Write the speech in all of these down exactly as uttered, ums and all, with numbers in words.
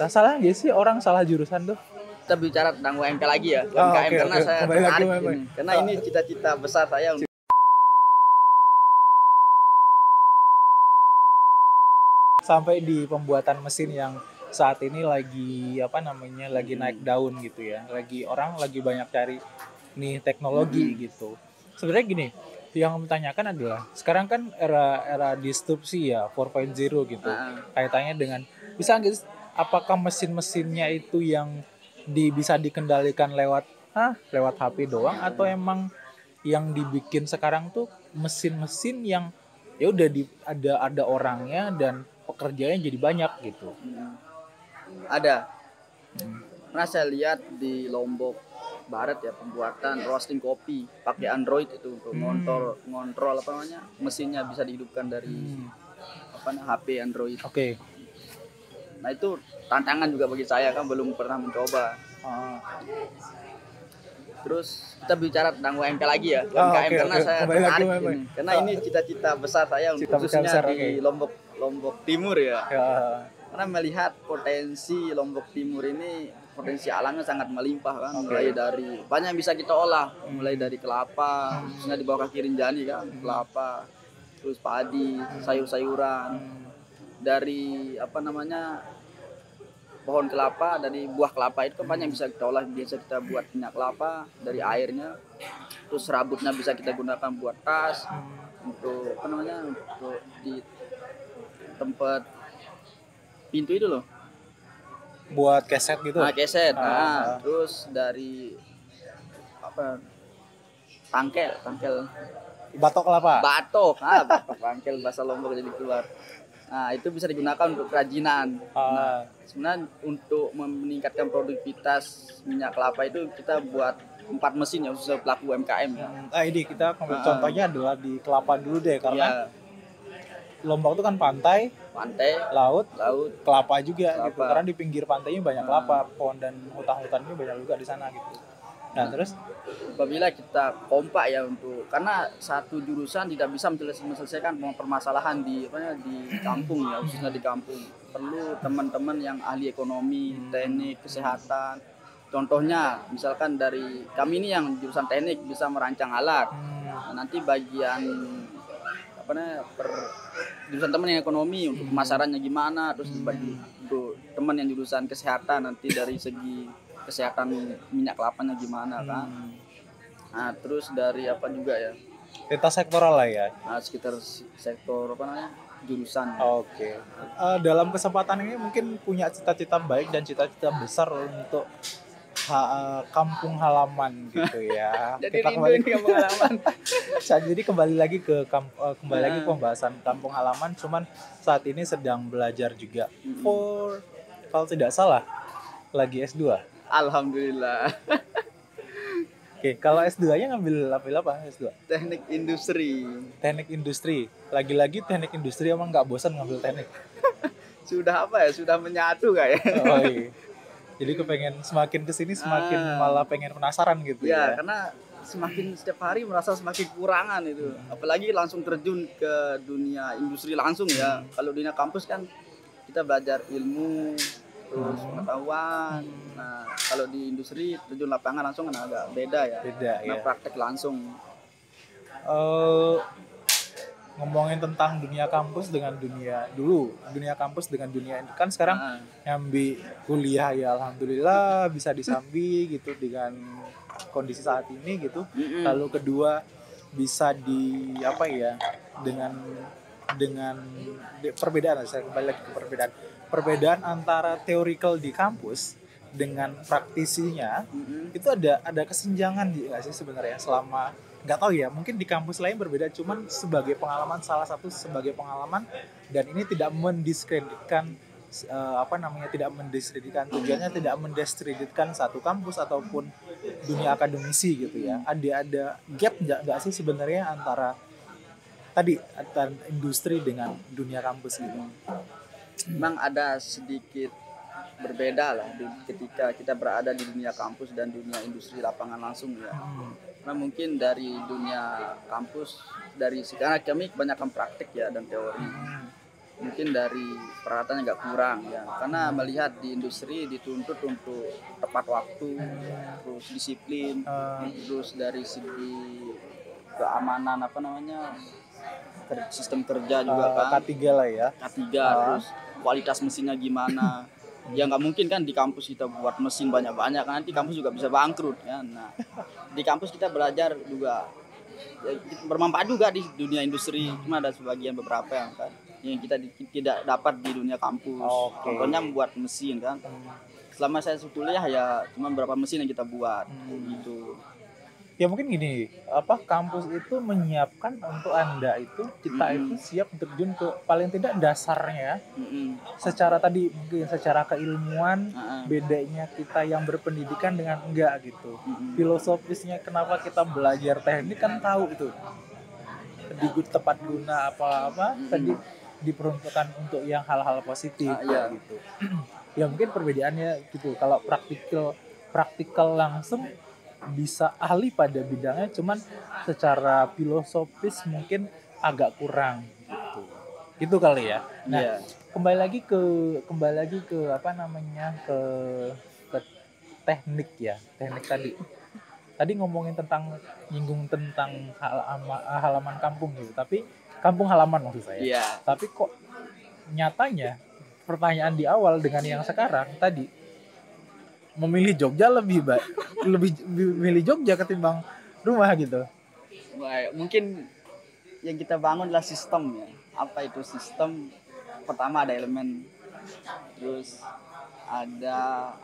Nah, salah nggak sih orang salah jurusan tuh? Kita bicara tentang U M K lagi ya, Oh, U M K M oke, karena oke. saya Kembali lagi, tertarik Mas. ini. Karena Oh. ini cita-cita besar saya untuk Sampai di pembuatan mesin yang saat ini lagi apa namanya lagi naik daun gitu ya, lagi orang lagi banyak cari nih teknologi Mm-mm. gitu. Sebenarnya gini, yang menanyakan adalah sekarang kan era era disrupsi ya empat titik nol gitu, Ah, kaitannya dengan bisa nggak sih, apakah mesin-mesinnya itu yang di, bisa dikendalikan lewat ah lewat H P doang, atau emang yang dibikin sekarang tuh mesin-mesin yang ya udah di, ada ada orangnya dan pekerjaannya jadi banyak gitu. mm, ada. Pernah saya lihat di Lombok Barat ya pembuatan roasting kopi pakai Android itu untuk Hmm. ngontrol ngontrol apa namanya mesinnya bisa dihidupkan dari Hmm. apa namanya H P Android. Oke. Nah itu tantangan juga bagi saya kan belum pernah mencoba. Ah. Terus kita bicara tentang U M K lagi ya, U M K M Oh, oke, karena oke. saya Kembali lagi, tertarik Mas. ini. Karena Oh. ini cita-cita besar saya untuk Cita-cita khususnya besar, di oke. Lombok Lombok Timur ya. Ya. Karena melihat potensi Lombok Timur ini potensi alamnya sangat melimpah kan, Oke. mulai dari banyak yang bisa kita olah, Hmm. mulai dari kelapa, khususnya di bawah kaki Rinjani kan, kelapa, terus padi, sayur-sayuran, Hmm. dari apa namanya pohon kelapa, dari buah kelapa itu kan banyak yang bisa kita olah, biasa kita buat minyak kelapa dari airnya, terus rambutnya bisa kita gunakan buat tas, untuk apa namanya untuk di tempat pintu itu loh. Buat keset gitu. Nah, keset. Ah, Nah, ah. terus dari apa? Tangkel, tangkel Batok kelapa. batok. Ah, batok tangkel bahasa Lombok jadi keluar. Nah, itu bisa digunakan untuk kerajinan. Ah. Sebenarnya untuk meningkatkan produktivitas minyak kelapa itu kita buat empat mesin ya khusus pelaku U M K M ya. Hmm. Ah, ini kita Ah. contohnya adalah di kelapa dulu deh, karena Ya, Lombok itu kan pantai, pantai, laut, laut. kelapa juga Kelapa. gitu. Karena di pinggir pantainya banyak Ah. kelapa, pohon dan hutan-hutannya banyak juga di sana gitu. Nah, terus Apabila kita kompak ya untuk karena satu jurusan tidak bisa menyelesaikan permasalahan di apa ya, di kampung ya khususnya di kampung perlu teman-teman yang ahli ekonomi, teknik, kesehatan. Contohnya misalkan dari kami ini yang jurusan teknik bisa merancang alat. hmm, Nah, nanti bagian apa namanya per jurusan teman yang ekonomi untuk pemasarannya gimana, terus dibagi untuk teman yang jurusan kesehatan nanti dari segi kesehatan minyak kelapanya gimana kan. hmm, Nah, terus dari apa juga ya? lintas sektoral lah ya. Nah, sekitar sektor apa namanya? Jurusan. Oke. Eh, dalam kesempatan ini mungkin punya cita-cita baik dan cita-cita besar untuk ha- eh, kampung halaman gitu ya. Jadi Kita rindu kembali ini kampung halaman. jadi kembali lagi ke kamp- eh, kembali lagi ke Nah. pembahasan kampung halaman, cuman saat ini sedang belajar juga Mm-mm. for, kalau tidak salah lagi S dua. Alhamdulillah. Oke, kalau S dua-nya ngambil ngambil apa S dua? Teknik industri. Teknik industri. Lagi-lagi teknik industri, emang nggak bosan ngambil teknik? Sudah apa ya? Sudah menyatu kayak. Oh iya. Jadi kepengen semakin kesini semakin Ah. malah pengen penasaran gitu Ya, ya. karena semakin setiap hari merasa semakin kurangan itu. Apalagi langsung terjun ke dunia industri langsung ya. Kalau dunia kampus kan kita belajar ilmu, terus pengetahuan. Nah, kalau di industri terjun lapangan langsung kan agak beda ya. Beda Nah, ya. praktek langsung. Eh, ngomongin tentang dunia kampus dengan dunia dulu, dunia kampus dengan dunia ini kan sekarang Nah, nyambi kuliah ya alhamdulillah bisa disambi gitu dengan kondisi saat ini gitu. mm-mm. Lalu kedua bisa di apa ya dengan dengan de- perbedaan, saya kembali lagi ke perbedaan perbedaan antara theoretical di kampus dengan praktisinya. Mm-mm. Itu ada ada kesenjangan nggak sih sebenarnya, selama nggak tahu ya, mungkin di kampus lain berbeda, cuman sebagai pengalaman, salah satu sebagai pengalaman, dan ini tidak mendiskreditkan eh, apa namanya tidak mendiskreditkan tujuannya tidak mendiskreditkan satu kampus ataupun dunia akademisi gitu ya. Ada ada gap nggak nggak sih sebenarnya antara tadi antara industri dengan dunia kampus gitu? Memang ada sedikit berbeda lah di- ketika kita berada di dunia kampus dan dunia industri lapangan langsung ya. Hmm. Karena mungkin dari dunia kampus dari sekarang kami kebanyakan praktik ya dan teori. Hmm. mungkin dari peralatannya nggak kurang ya, karena melihat di industri dituntut untuk tepat waktu, terus disiplin, Eh, terus dari segi keamanan apa namanya ker- sistem kerja juga eh, kan, K tiga lah ya. K tiga, Ah. terus kualitas mesinnya gimana. Ya nggak mungkin kan di kampus kita buat mesin banyak-banyak kan nanti kampus juga bisa bangkrut kan. Nah di kampus kita belajar juga ya, bermanfaat juga di dunia industri, cuma ada sebagian beberapa yang kan yang kita di- tidak dapat di dunia kampus. Oke. Contohnya membuat mesin kan. Selama saya kuliah ya cuma beberapa mesin yang kita buat Hmm. gitu. Ya mungkin gini, apa kampus itu menyiapkan untuk Anda itu, kita Mm-mm. itu siap terjun ke paling tidak dasarnya Mm-mm. secara tadi mungkin secara keilmuan, Ah, ah. bedanya kita yang berpendidikan dengan enggak gitu. Mm-mm. Filosofisnya kenapa kita belajar teknik kan tahu itu. Di tepat guna apa-apa Mm-mm. tadi diperuntukkan untuk yang hal-hal positif Ah, iya. kayak gitu. Ya mungkin perbedaannya gitu. Kalau praktikal praktikal langsung bisa ahli pada bidangnya, cuman secara filosofis mungkin agak kurang gitu. Itu kali ya. Nah, Iya. kembali lagi ke kembali lagi ke apa namanya ke ke teknik ya, teknik tadi. Tadi ngomongin tentang nyinggung tentang halaman, halaman kampung gitu, tapi kampung halaman maksud saya. Iya. Tapi kok nyatanya pertanyaan di awal dengan yang sekarang tadi memilih Jogja lebih baik, lebih memilih Jogja ketimbang rumah gitu. Baik, mungkin yang kita bangun adalah sistem ya. Apa itu sistem? Pertama ada elemen, terus ada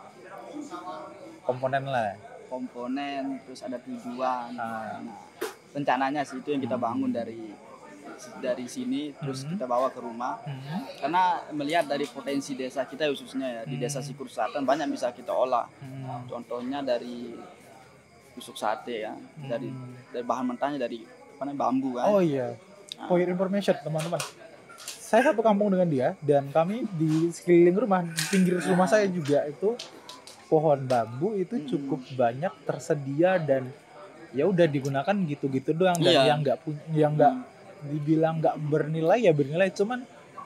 Komponen lah. komponen, terus ada tujuan. Ah. Nah, rencananya sih itu yang kita bangun dari dari sini, terus Hmm. kita bawa ke rumah. Hmm. Karena melihat dari potensi desa kita khususnya ya di desa Sikur Selatan banyak bisa kita olah. Hmm. Contohnya dari tusuk sate ya, dari Hmm. dari bahan mentahnya dari apa namanya bambu kan. Oh iya. For your information teman-teman, saya satu kampung dengan dia dan kami di sekeliling rumah, di pinggir rumah saya juga itu pohon bambu itu cukup banyak tersedia dan ya udah digunakan gitu-gitu doang, dan Iya. yang nggak punya, yang nggak dibilang nggak bernilai ya bernilai, cuman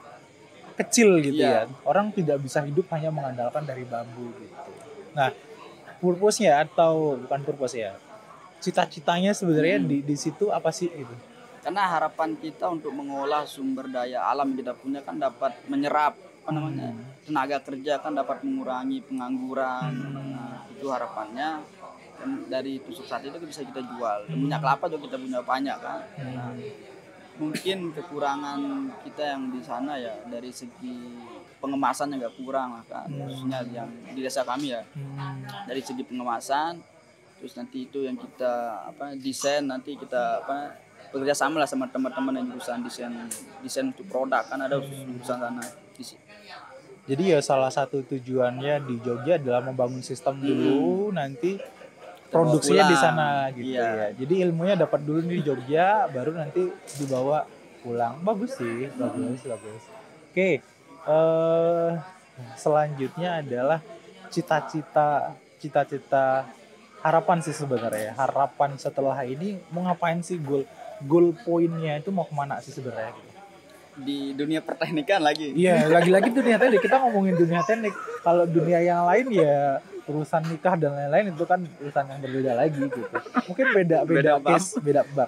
kecil gitu Iya. ya. Orang tidak bisa hidup hanya mengandalkan dari bambu gitu. Nah, purpose-nya atau bukan purpose ya, cita-citanya sebenarnya Hmm. di di situ apa sih gitu? Karena harapan kita untuk mengolah sumber daya alam yang kita punya kan dapat menyerap apa namanya Hmm. tenaga kerja, kan dapat mengurangi pengangguran. Hmm. Nah, itu harapannya. Dan dari tusuk sate itu bisa kita jual. Dan Hmm. minyak kelapa juga kita punya banyak kan. Hmm. Mungkin kekurangan kita yang di sana ya dari segi pengemasan yang nggak kurang lah kan, Hmm. khususnya yang di desa kami ya. Hmm. Dari segi pengemasan, terus nanti itu yang kita apa desain, nanti kita apa bekerja sama lah sama teman-teman yang jurusan desain desain untuk produk kan ada khusus jurusan sana. Di si- Jadi ya salah satu tujuannya di Jogja adalah membangun sistem dulu, nanti produksinya di pulang. sana gitu Iya. ya. Jadi ilmunya dapat dulu di Jogja, baru nanti dibawa pulang. Bagus sih, bagus, bagus. Oke, eh selanjutnya adalah cita-cita, cita-cita harapan sih sebenarnya. Harapan setelah ini mau ngapain sih, goal goal poinnya itu mau kemana sih sebenarnya? Gitu. di dunia perteknikan lagi. Iya, lagi-lagi dunia teknik, kita ngomongin dunia teknik. Kalau dunia yang lain ya urusan nikah dan lain-lain itu kan urusan yang berbeda lagi gitu. Mungkin beda beda, Beda bab. case, beda bab.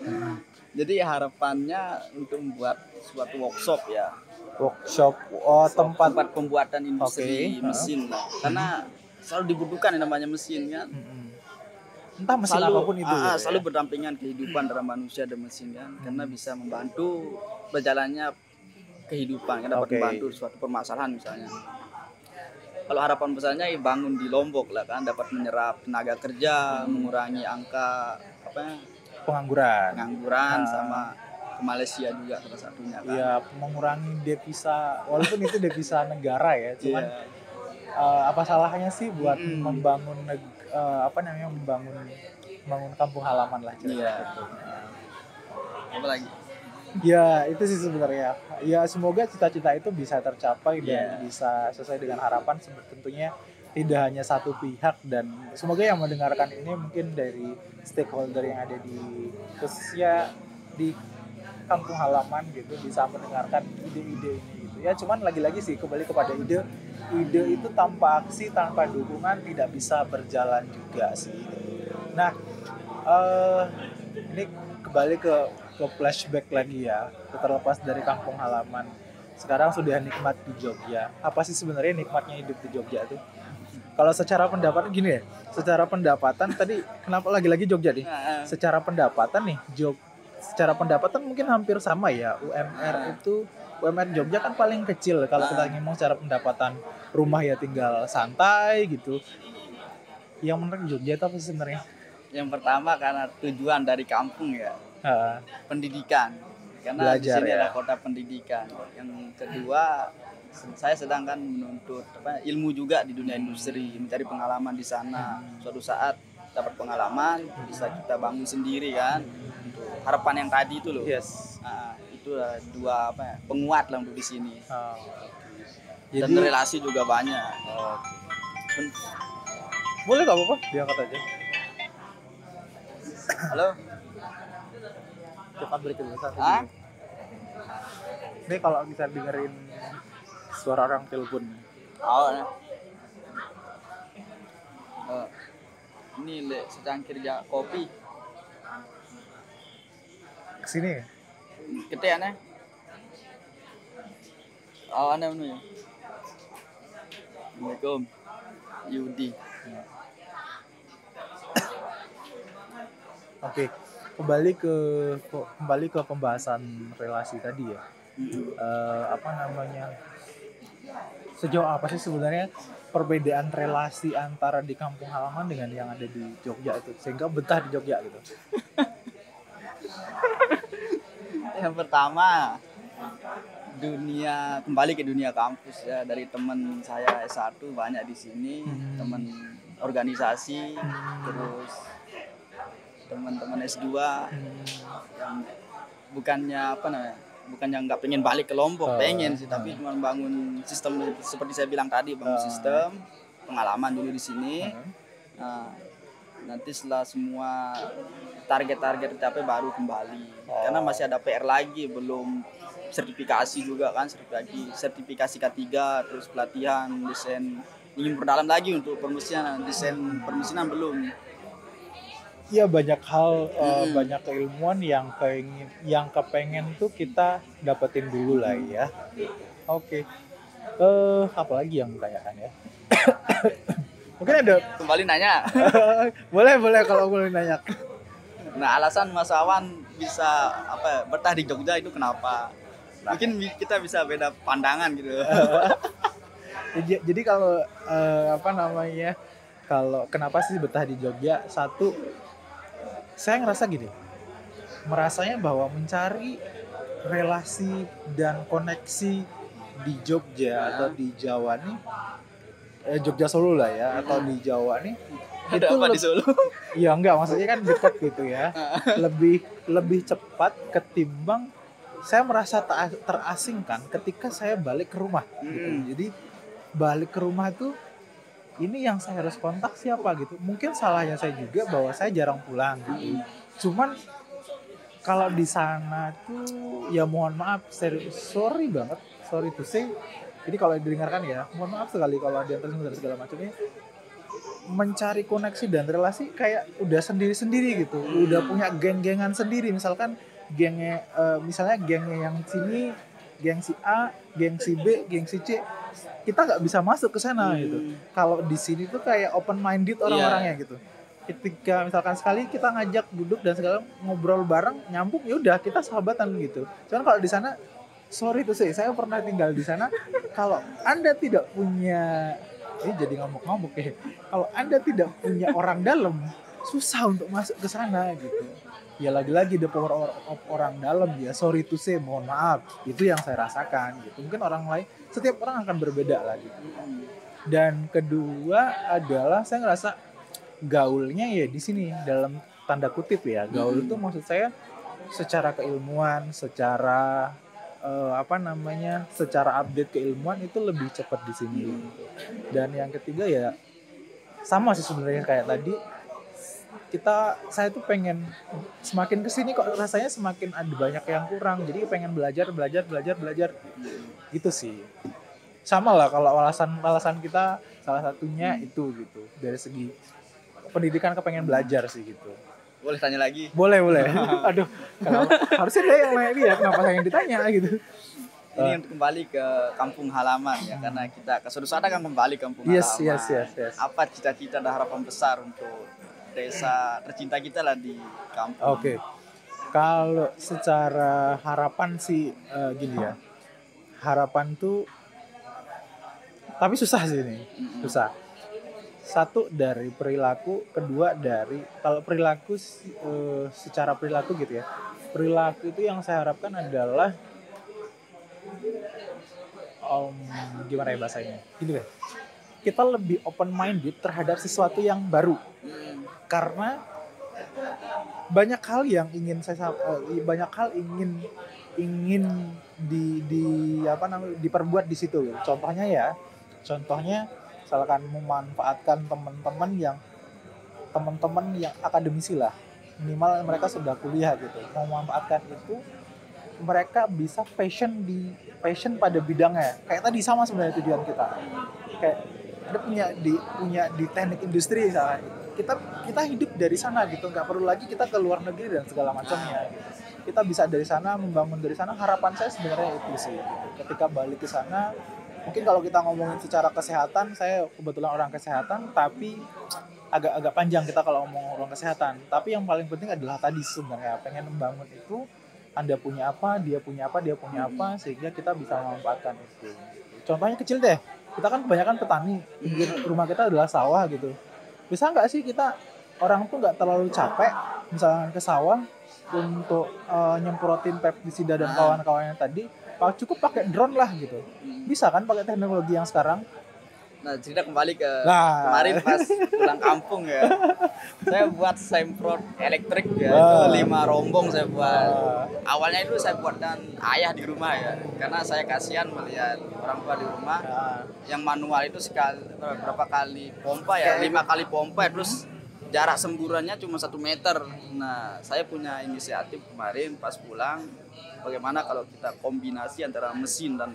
Jadi harapannya untuk membuat suatu workshop ya, Workshop, oh tempat. tempat pembuatan industri Oke. mesin lah. Karena selalu dibutuhkan yang namanya mesin kan. Mm-mm. Entah mesin Selalu, apapun itu. ah, ah, gitu selalu ya. berdampingan kehidupan antara manusia dan mesin kan, karena bisa membantu berjalannya kehidupan, kan dapat Oke. membantu suatu permasalahan misalnya. Kalau harapan besarnya ya bangun di Lombok lah kan, dapat menyerap tenaga kerja, mengurangi angka apa ya, Pengangguran. pengangguran Ah. sama ke Malaysia juga salah satunya kan. Iya, mengurangi devisa, walaupun itu devisa negara ya, cuman Iya. eh, apa salahnya sih buat Mm-mm. membangun neg- eh, apa namanya membangun membangun kampung halaman lah kira-kira Iya. gitu. Apa lagi? Ya itu sih sebenarnya. Ya semoga cita-cita itu bisa tercapai dan Iya. bisa sesuai dengan harapan. Sebe- Tentunya tidak hanya satu pihak, dan semoga yang mendengarkan ini mungkin dari stakeholder yang ada di khususnya di kampung halaman gitu, bisa mendengarkan ide-ide ini gitu ya. Cuman lagi-lagi sih kembali kepada ide, ide itu tanpa aksi, tanpa dukungan tidak bisa berjalan juga sih. Nah, uh, ini kembali ke ke flashback lagi ya, terlepas dari kampung halaman. Sekarang sudah nikmat di Jogja. Apa sih sebenarnya nikmatnya hidup di Jogja tuh? Kalau secara pendapatan gini ya, secara pendapatan tadi kenapa lagi-lagi Jogja nih? Secara pendapatan nih, Jog, secara pendapatan mungkin hampir sama ya. U M R itu U M R Jogja kan paling kecil kalau kita ngomong secara pendapatan. Rumah ya tinggal santai gitu. Yang menarik Jogja itu apa sih sebenarnya? Yang pertama karena tujuan dari kampung ya, uh, pendidikan. Karena belajar, di sini ya. ada kota pendidikan. Yang kedua, saya sedangkan menuntut apa, ilmu juga di dunia industri, mencari pengalaman di sana. Suatu saat dapat pengalaman, bisa kita bangun sendiri kan. Untuk harapan yang tadi itu loh. Yes. Nah, itu dua apa ya, penguat lah untuk di sini. Oh. Jadi, dan relasi juga banyak. Oh. Boleh nggak apa-apa? Diangkat aja. Halo. Cepat beri kebiasaan. Ah? Ini kalau bisa dengerin suara orang telepon. Oh, nah. uh, ini le secangkir ja kopi. Kesini. Kita aneh. Oh, aneh mana ya? Assalamualaikum. Yudi. Oke, kembali ke kembali ke pembahasan relasi tadi ya. Mm-hmm. Uh, apa namanya? Sejauh apa sih sebenarnya perbedaan relasi antara di kampung halaman dengan yang ada di Jogja itu sehingga betah di Jogja gitu? Yang pertama, dunia kembali ke dunia kampus ya, dari teman saya S satu banyak di sini, hmm. teman organisasi, hmm. terus teman-teman S dua hmm. yang bukannya apa namanya, bukannya nggak pengen balik ke Lombok, uh, pengen sih, uh. tapi cuma bangun sistem seperti saya bilang tadi, bangun uh. sistem pengalaman dulu di sini. Uh. Nah, nanti setelah semua target-target tercapai baru kembali, uh. karena masih ada P R lagi, belum sertifikasi juga kan, sertifikasi sertifikasi K tiga, terus pelatihan desain, ingin berdalam lagi untuk permesinan, desain permesinan belum. Iya, banyak hal, hmm. uh, banyak keilmuan yang keingin, yang kepengen tuh kita dapetin dulu lah ya. Oke, okay. uh, apa lagi yang ditanyakan ya? Mungkin ada. Kembali nanya. boleh boleh kalau boleh nanya. Nah, alasan Mas Awan bisa apa betah di Jogja itu kenapa? Mungkin kita bisa beda pandangan gitu. Jadi kalau uh, apa namanya, kalau kenapa sih betah di Jogja? Satu, saya ngerasa gini, merasanya bahwa mencari relasi dan koneksi di Jogja nah. atau di Jawa nih, eh, Jogja Solo lah ya, hmm. atau di Jawa nih, ada itu apa le- di Solo? Iya enggak, maksudnya kan dekat gitu ya, lebih lebih cepat ketimbang saya merasa terasingkan ketika saya balik ke rumah. Hmm. Gitu. Jadi balik ke rumah tuh, ini yang saya harus kontak siapa gitu. Mungkin salahnya saya juga bahwa saya jarang pulang gitu. Cuman kalau di sana tuh ya mohon maaf, sorry banget, sorry to say. Jadi kalau didengarkan ya, mohon maaf sekali kalau ada yang tersinggung dan segala macamnya. Mencari koneksi dan relasi kayak udah sendiri-sendiri gitu. Udah punya geng-gengan sendiri. Misalkan gengnya, uh, misalnya gengnya yang sini, geng si A, geng si B, geng si C, kita nggak bisa masuk ke sana hmm. gitu. Kalau di sini tuh kayak open minded orang-orangnya yeah. gitu. Ketika misalkan sekali kita ngajak duduk dan segala ngobrol bareng, nyambung, ya udah kita sahabatan gitu. Cuman kalau di sana, sorry tuh sih, saya pernah tinggal di sana. Kalau Anda tidak punya, ini jadi ngomong-ngomong ya. Kalau Anda tidak punya orang dalam, susah untuk masuk ke sana gitu. Ya lagi-lagi the power of orang dalam ya, sorry to say, mohon maaf, itu yang saya rasakan gitu. Mungkin orang lain, setiap orang akan berbeda lah gitu. Dan kedua adalah saya ngerasa gaulnya ya di sini dalam tanda kutip ya, gaul itu maksud saya secara keilmuan, secara uh, apa namanya, secara update keilmuan itu lebih cepat di sini. Dan yang ketiga ya sama sih sebenarnya kayak tadi, kita saya tuh pengen semakin kesini kok rasanya semakin ada banyak yang kurang, jadi pengen belajar belajar belajar belajar gitu sih. Sama lah kalau alasan alasan kita salah satunya itu gitu, dari segi pendidikan kepengen belajar sih gitu. Boleh tanya lagi? Boleh boleh. Aduh, kenapa harusnya dia yang nanya dia, kenapa saya yang ditanya gitu. Ini untuk kembali ke kampung halaman ya, karena kita ke Sudusada kan kembali kampung Yes, halaman. yes, yes, yes. Apa cita-cita dan harapan besar untuk desa tercinta kita lah di kampung? Oke. Okay. Kalau secara harapan sih uh, gini ya. Harapan tuh tapi susah sih ini. Mm-hmm. Susah. Satu dari perilaku, kedua dari kalau perilaku uh, secara perilaku gitu ya. Perilaku itu yang saya harapkan adalah um, gimana ya bahasanya? Gini deh. Kita lebih open minded terhadap sesuatu yang baru. Hmm. Karena banyak hal yang ingin saya banyak hal ingin ingin di di apa namanya diperbuat di situ. Contohnya ya, contohnya misalkan memanfaatkan teman-teman yang teman-teman yang akademisi lah, minimal mereka sudah kuliah gitu, memanfaatkan itu mereka bisa passion di passion pada bidangnya. Kayak tadi sama sebenarnya tujuan kita. Kayak ada punya di punya di teknik industri misalnya. Kita kita hidup dari sana gitu, nggak perlu lagi kita ke luar negeri dan segala macamnya. Kita bisa dari sana membangun dari sana. Harapan saya sebenarnya itu sih. Ketika balik ke sana, mungkin kalau kita ngomongin secara kesehatan, saya kebetulan orang kesehatan, tapi agak-agak panjang kita kalau ngomong orang kesehatan. Tapi yang paling penting adalah tadi sebenarnya pengen membangun itu. Anda punya apa, dia punya apa, dia punya apa, sehingga kita bisa memanfaatkan itu. Contohnya kecil deh, kita kan kebanyakan petani, rumah kita adalah sawah gitu. Bisa nggak sih kita orang tuh nggak terlalu capek, misalnya ke sawah untuk uh, nyemprotin pestisida dan kawan-kawannya tadi, cukup pakai drone lah gitu. Bisa kan pakai teknologi yang sekarang? Nah, cerita kembali ke nah. kemarin pas pulang kampung ya. Saya buat semprot elektrik ya, uh. itu lima rombong saya buat. Uh. Awalnya itu saya buat dan ayah di rumah ya, karena saya kasihan melihat orang tua di rumah uh. yang manual itu sekali berapa kali pompa ya, lima kali pompa, terus jarak semburannya cuma satu meter. Nah, saya punya inisiatif kemarin pas pulang, bagaimana kalau kita kombinasi antara mesin dan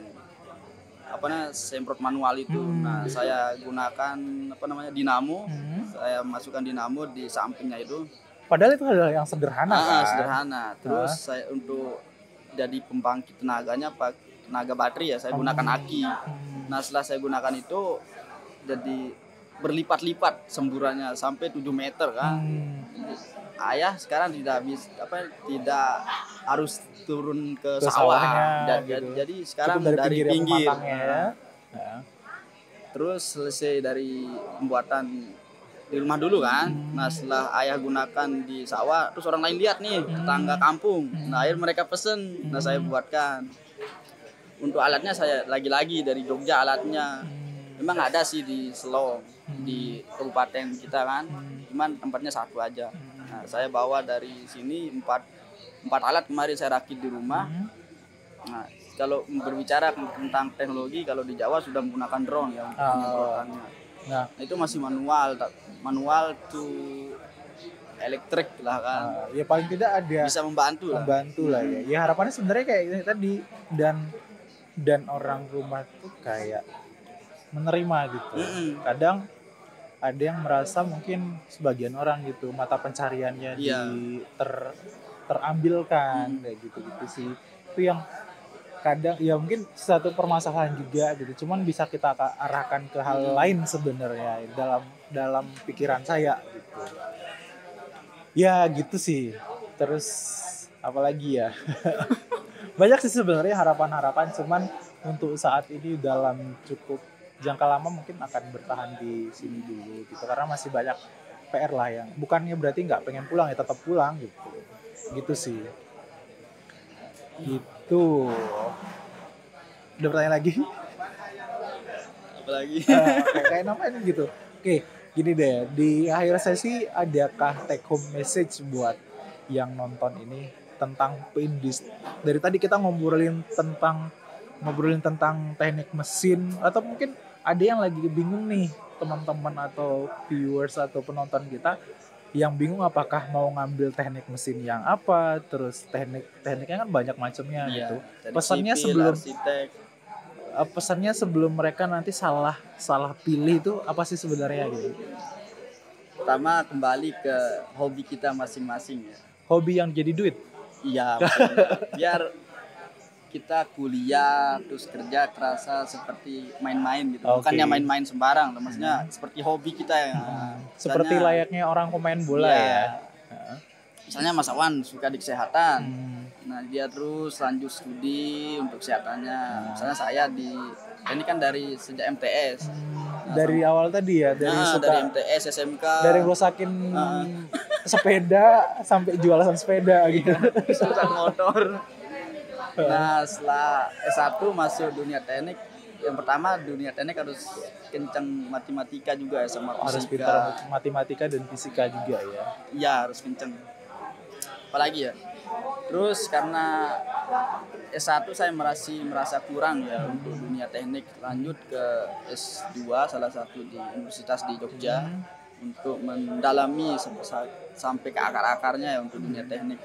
apa namanya semprot manual itu. Hmm. Nah, saya gunakan apa namanya dinamo. Hmm. Saya masukkan dinamo di sampingnya itu. Padahal itu hal yang sederhana. Ah, kan? Sederhana. Terus ah. saya untuk jadi pembangkit tenaganya pak tenaga baterai ya, saya hmm. gunakan aki. Hmm. Nah, setelah saya gunakan itu jadi berlipat-lipat semburannya sampai tujuh meter kan. Hmm. Ayah sekarang tidak bisa apa tidak harus turun ke, ke sawah dan gitu. Jadi sekarang cukup dari, dari pinggir, pinggir. Nah, ya. Terus selesai dari pembuatan di rumah dulu kan. Hmm. Nah, setelah ayah gunakan di sawah, terus orang lain lihat nih, hmm. tetangga kampung. Hmm. Nah, akhirnya mereka pesen, hmm. nah saya buatkan. Untuk alatnya saya lagi-lagi dari Jogja alatnya. Hmm. Memang ada sih di Selong, hmm. di kabupaten kita kan. Hmm. Cuman tempatnya satu aja. Hmm. Nah, saya bawa dari sini empat empat alat kemarin saya rakit di rumah. Hmm. Nah, kalau berbicara tentang teknologi, kalau di Jawa sudah menggunakan drone ya untuk uh, penyemprotannya. Nah, itu masih manual, manual to elektrik lah kan. Uh, ya paling tidak ada bisa membantu lah. Membantu lah ya. Ya harapannya sebenarnya kayak ini tadi, dan dan orang rumah tuh kayak menerima gitu. Mm-hmm. Kadang ada yang merasa mungkin sebagian orang gitu mata pencariannya yeah. di ter terambilkan hmm. kayak gitu-gitu sih. Itu yang kadang ya mungkin satu permasalahan juga gitu. Cuman bisa kita arahkan ke hal hmm. lain sebenarnya dalam dalam pikiran saya gitu. Ya gitu sih. Terus apalagi ya? Banyak sih sebenarnya harapan-harapan, cuman untuk saat ini dalam cukup jangka lama mungkin akan bertahan di sini dulu gitu, karena masih banyak P R lah yang bukannya berarti nggak pengen pulang ya, tetap pulang gitu gitu sih gitu. Udah pertanyaan lagi? Apa lagi? Uh, kayak kayak apa ini gitu. Oke, gini deh, di akhir sesi adakah take home message buat yang nonton ini tentang industri? Dari tadi kita ngobrolin tentang ngobrolin tentang teknik mesin, atau mungkin ada yang lagi bingung nih teman-teman atau viewers atau penonton kita, yang bingung apakah mau ngambil teknik mesin yang apa, terus teknik tekniknya kan banyak macamnya Iya, gitu. teknik Pesannya sipil, sebelum arsitek. eh, pesannya sebelum mereka nanti salah salah pilih itu apa sih sebenarnya gitu? Pertama kembali ke hobi kita masing-masing ya. Hobi yang jadi duit. Iya, maksudnya biar kita kuliah terus kerja kerasa seperti main-main gitu. Oke. Bukannya main-main sembarang, maksudnya seperti hobi kita ya. Seperti Misalnya- layaknya orang pemain bola Iya. ya. Misalnya Mas Awan suka di kesehatan. Hmm. Nah, dia terus lanjut studi untuk kesehatannya. Misalnya saya di ini kan dari sejak M T S. Dari awal tadi ya, dari Nah, suka dari M T S, S M K. dari rusakin sepeda sampai jualan sepeda gitu. Rusak motor. Nah, setelah S satu masuk dunia teknik, yang pertama dunia teknik harus kencang matematika juga ya sama Harus fisika. pintar matematika dan fisika juga ya. Iya, harus kencang. Apalagi ya? Terus karena S satu saya merasa merasa kurang ya untuk dunia teknik, lanjut ke S dua salah satu di Universitas di Jogja untuk mendalami sampai, sampai ke akar-akarnya ya untuk dunia teknik.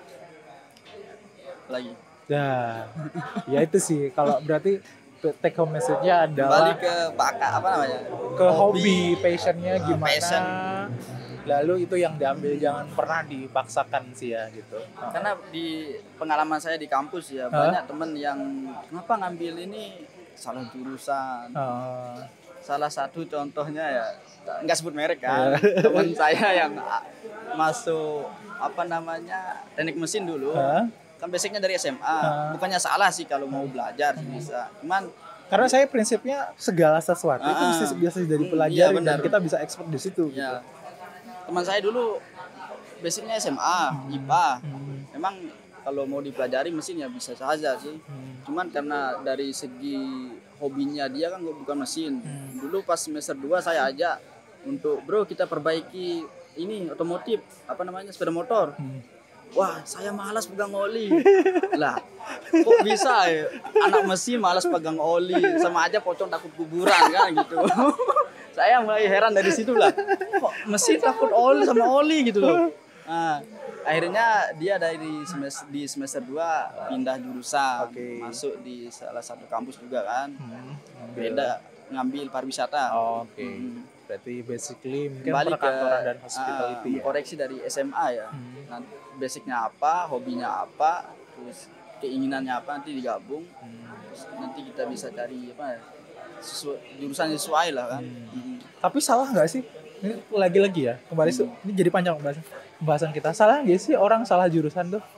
Lagi. Nah, ya itu sih kalau berarti take home message-nya Kembali adalah ke bakat apa namanya? ke hobi, passionnya Nah, gimana. passion. Lalu itu yang diambil, jangan pernah dipaksakan sih ya gitu. Karena di pengalaman saya di kampus ya, Hah? banyak temen yang kenapa ngambil ini salah jurusan. Oh, Salah satu contohnya ya, nggak sebut merek kan, teman saya yang a- masuk apa namanya teknik mesin dulu, Hah? kan basicnya dari S M A. Hah? Bukannya salah sih kalau mau belajar sih bisa, cuman karena saya prinsipnya segala sesuatu itu Ah, bisa bisa jadi hmm, pelajari iya, dan benar. kita bisa expert di situ. Gitu. ya teman saya dulu basicnya S M A, I P A. Hmm. Memang kalau mau dipelajari mesin ya bisa saja sih. Hmm. Cuman karena dari segi hobinya dia kan bukan mesin. Hmm. Dulu pas semester dua saya ajak untuk bro kita perbaiki ini otomotif apa namanya sepeda motor. Hmm. Wah saya malas pegang oli. Lah kok bisa ya anak mesin malas pegang oli, sama aja pocong takut kuburan kan gitu. Saya mulai heran dari situ lah. Kok mesin takut oli sama oli gitu loh. Nah, akhirnya dia dari semester di semester dua pindah jurusan, Oke. masuk di salah satu kampus juga kan. Hmm. Beda ngambil pariwisata. Oh, Oke. Hmm. Berarti basically mungkin Kembali ke perkantoran dan hospitality ah, ya. koreksi dari S M A ya. Hmm. Nanti basicnya apa, hobinya apa, terus keinginannya apa nanti digabung. Hmm. Terus nanti kita bisa cari apa ya, sesuai, jurusan yang sesuai lah kan. Hmm. Tapi salah nggak sih? Ini lagi-lagi ya, kembali su- ini jadi panjang pembahasan, pembahasan kita. Salah nggak sih orang salah jurusan tuh?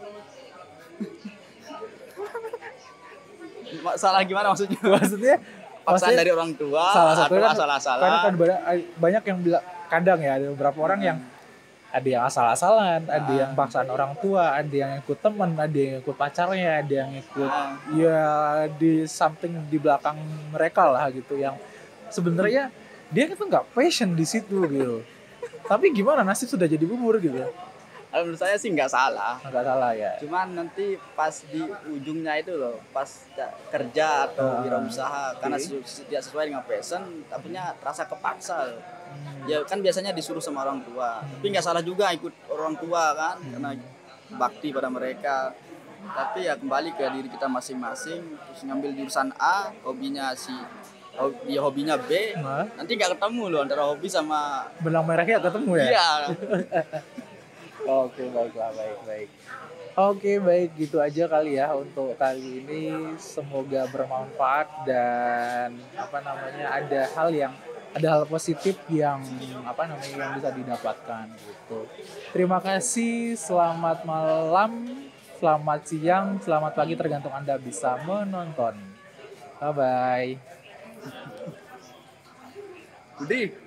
Ma- Salah gimana maksudnya? Maksudnya Paksaan maksudnya dari orang tua salah satu atau kan, asal-asalan. karena kan banyak, banyak yang bilang kadang ya ada beberapa orang yang ada yang asal-asalan, ada yang paksaan orang tua, ada yang ikut teman, ada yang ikut pacarnya, ada yang ikut Ah. ya di something di belakang mereka lah gitu yang sebenarnya dia itu nggak passion di situ gitu. Tapi gimana nasib sudah jadi bubur gitu. Kalau menurut saya sih nggak salah. Nggak salah ya. Cuman nanti pas di ujungnya itu loh, pas ca- kerja atau Ah, wirausaha karena oke. sesu- tidak sesuai dengan passion, tapinya terasa kepaksa. loh. Hmm. Ya kan biasanya disuruh sama orang tua. Tapi nggak salah juga ikut orang tua kan, karena bakti pada mereka. Tapi ya kembali ke diri kita masing-masing. Terus ngambil jurusan A, hobinya si ho- dia hobinya B. Nah, Nanti nggak ketemu loh antara hobi sama benang merahnya ketemu ya. iya. Oke, baiklah, baik, baik. Oke, baik, gitu aja kali ya untuk kali ini. Semoga bermanfaat dan apa namanya ada hal yang ada hal positif yang apa namanya yang bisa didapatkan gitu. Terima kasih, selamat malam, selamat siang, selamat pagi tergantung Anda bisa menonton. Bye bye. Budi,